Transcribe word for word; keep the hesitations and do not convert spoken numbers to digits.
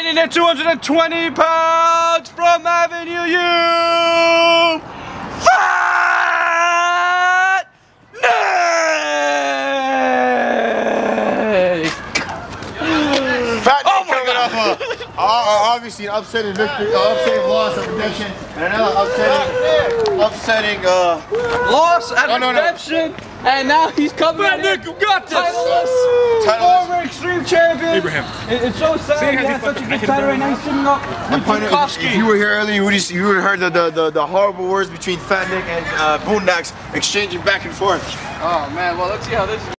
Weighing in at two hundred twenty pounds from Avenue U, Fat Nick! Fat Nick Oh my coming God. off a, uh, obviously an upsetting victory, uh, upsetting loss of redemption, and another upsetting, upsetting, uh, Loss at no, no, no. redemption, and now he's coming Fat in Nick, you got this! titleless, Titleless. former Extreme Champion. Abraham. It- It's so sad See, he has has he such a fucking- good I can title right remember. now. He's sitting up with Point is, Tchaikovsky. if you were here earlier, you would have, you would have heard the, the, the, the horrible words between Fat Nick and uh, Boondocks exchanging back and forth. Oh man, well let's see how this is.